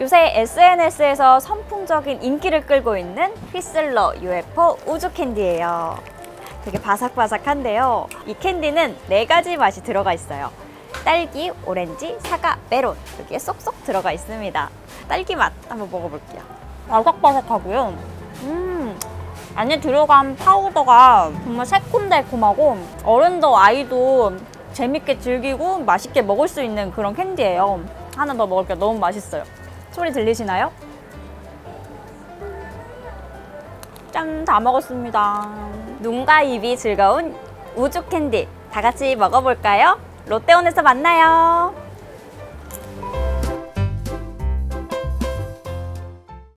요새 SNS에서 선풍적인 인기를 끌고 있는 휘슬러 UFO 우주 캔디예요. 되게 바삭바삭한데요. 이 캔디는 4가지 맛이 들어가 있어요. 딸기, 오렌지, 사과, 메론 여기에 쏙쏙 들어가 있습니다. 딸기 맛 한번 먹어볼게요. 바삭바삭하고요. 안에 들어간 파우더가 정말 새콤달콤하고 어른도 아이도 재밌게 즐기고 맛있게 먹을 수 있는 그런 캔디예요. 하나 더 먹을게요. 너무 맛있어요. 소리 들리시나요? 짠! 다 먹었습니다. 눈과 입이 즐거운 우주 캔디 다 같이 먹어볼까요? 롯데온에서 만나요.